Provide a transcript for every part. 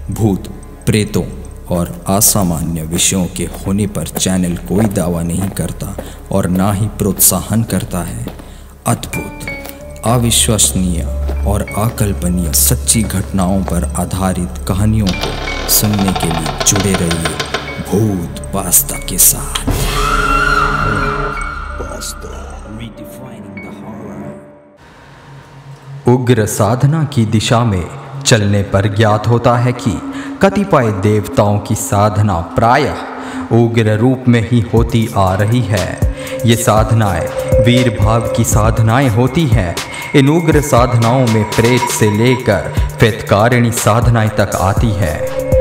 भूत, प्रेतों और असामान्य विषयों के होने पर चैनल कोई दावा नहीं करता और ना ही प्रोत्साहन करता है। अद्भुत, अविश्वसनीय और अकल्पनीय सच्ची घटनाओं पर आधारित कहानियों को सुनने के लिए जुड़े रहिए भूत पास्ता के साथ। उग्र साधना की दिशा में चलने पर ज्ञात होता है कि कतिपय देवताओं की साधना प्रायः उग्र रूप में ही होती आ रही है। ये साधनाएं वीर भाव की साधनाएं होती हैं। इन उग्र साधनाओं में प्रेत से लेकर फितकारिणी साधनाएं तक आती है।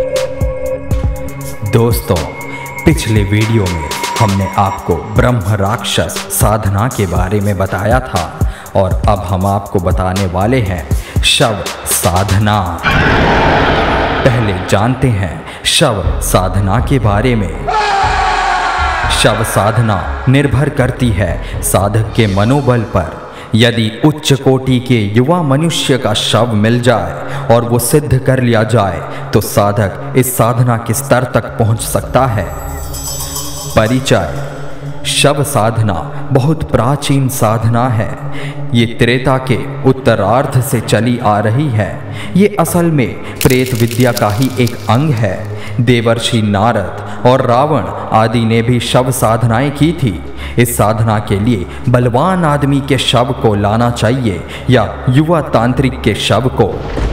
दोस्तों, पिछले वीडियो में हमने आपको ब्रह्म राक्षस साधना के बारे में बताया था और अब हम आपको बताने वाले हैं शव साधना। पहले जानते हैं शव साधना के बारे में। शव साधना निर्भर करती है साधक के मनोबल पर। यदि उच्च कोटि के युवा मनुष्य का शव मिल जाए और वो सिद्ध कर लिया जाए तो साधक इस साधना के स्तर तक पहुंच सकता है। परिचय: शव साधना बहुत प्राचीन साधना है। ये त्रेता के उत्तरार्ध से चली आ रही है। ये असल में प्रेत विद्या का ही एक अंग है। देवर्षि नारद और रावण आदि ने भी शव साधनाएं की थी। इस साधना के लिए बलवान आदमी के शव को लाना चाहिए या युवा तांत्रिक के शव को।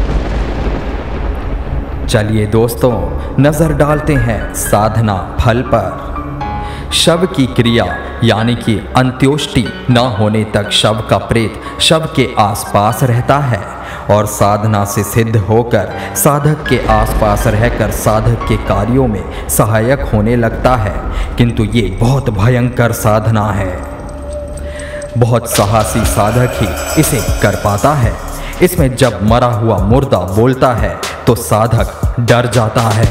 चलिए दोस्तों, नजर डालते हैं साधना फल पर। शव की क्रिया यानी कि अंत्योष्टि न होने तक शव का प्रेत शव के आसपास रहता है और साधना से सिद्ध होकर साधक के आसपास रहकर साधक के कार्यों में सहायक होने लगता है। किंतु ये बहुत भयंकर साधना है। बहुत साहसी साधक ही इसे कर पाता है। इसमें जब मरा हुआ मुर्दा बोलता है तो साधक डर जाता है।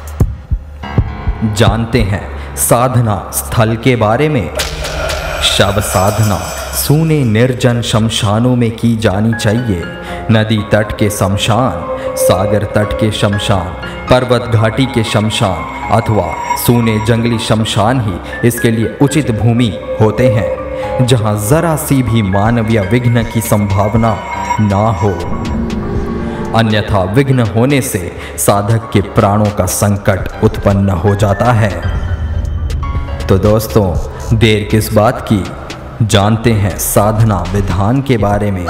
जानते हैं साधना स्थल के बारे में। शव साधना सूने निर्जन शमशानों में की जानी चाहिए। नदी तट के शमशान, सागर तट के शमशान, पर्वत घाटी के शमशान अथवा सूने जंगली शमशान ही इसके लिए उचित भूमि होते हैं, जहां जरा सी भी मानवीय विघ्न की संभावना ना हो। अन्यथा विघ्न होने से साधक के प्राणों का संकट उत्पन्न हो जाता है। तो दोस्तों, देर किस बात की, जानते हैं साधना विधान के बारे में।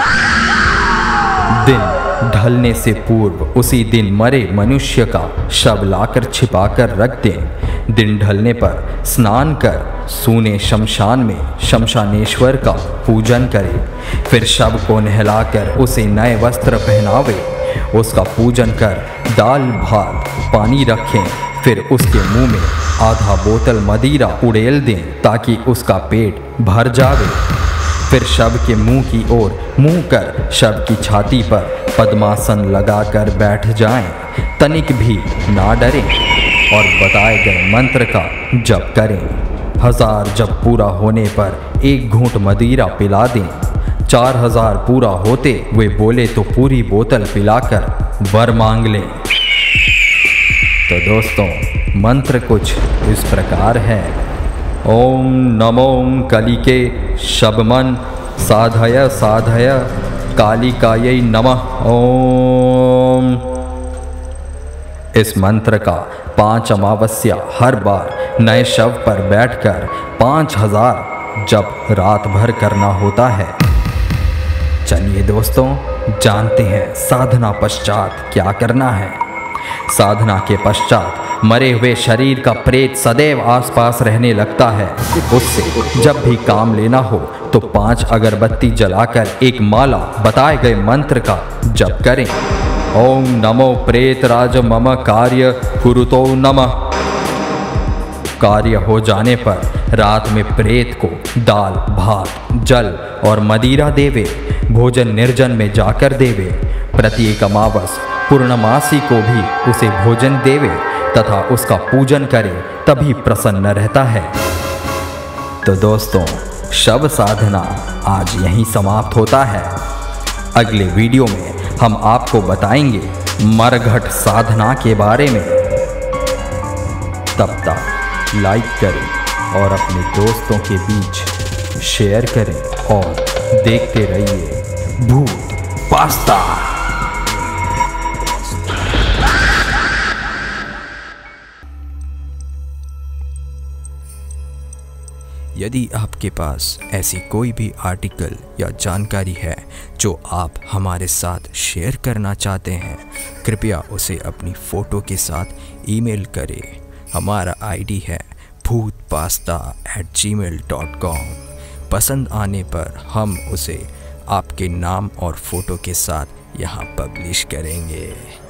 दिन ढलने से पूर्व उसी दिन मरे मनुष्य का शव लाकर छिपाकर रख दें। दिन ढलने पर स्नान कर सूने शमशान में शमशानेश्वर का पूजन करें। फिर शव को नहलाकर उसे नए वस्त्र पहनावे। उसका पूजन कर दाल भात पानी रखें। फिर उसके मुंह में आधा बोतल मदिरा उड़ेल दें ताकि उसका पेट भर जावे। फिर शव के मुंह की ओर मुंह कर शव की छाती पर पद्मासन लगाकर बैठ जाएं। तनिक भी ना डरें और बताए गए मंत्र का जप करें। 1000 जप पूरा होने पर एक घूंट मदिरा पिला दें। 4000 पूरा होते वे बोले तो पूरी बोतल पिलाकर वर मांग लें। तो दोस्तों, मंत्र कुछ इस प्रकार है। ओम नमो कलिके शबमन साधय साधय कालिकायै नमः ओम। इस मंत्र का 5 अमावस्या हर बार नए शव पर बैठकर 5000 जप रात भर करना होता है। चलिए दोस्तों, जानते हैं साधना पश्चात क्या करना है। साधना के पश्चात मरे हुए शरीर का प्रेत सदैव आसपास रहने लगता है। उससे जब भी काम लेना हो तो 5 अगरबत्ती जलाकर एक माला बताए गए मंत्र का जप करें। ओम नमो प्रेत राज मम कार्य कुरुतो नमः। कार्य हो जाने पर रात में प्रेत को दाल भात जल और मदिरा देवे। भोजन निर्जन में जाकर देवे। प्रत्येक अमावस पूर्णमासी को भी उसे भोजन देवे तथा उसका पूजन करे, तभी प्रसन्न रहता है। तो दोस्तों, शव साधना आज यहीं समाप्त होता है। अगले वीडियो में हम आपको बताएंगे मरघट साधना के बारे में। तब तक लाइक करें और अपने दोस्तों के बीच शेयर करें और देखते रहिए भूत पास्ता। यदि आपके पास ऐसी कोई भी आर्टिकल या जानकारी है जो आप हमारे साथ शेयर करना चाहते हैं, कृपया उसे अपनी फ़ोटो के साथ ईमेल करें। हमारा आईडी है bhootpasta@gmail.com। पसंद आने पर हम उसे आपके नाम और फ़ोटो के साथ यहाँ पब्लिश करेंगे।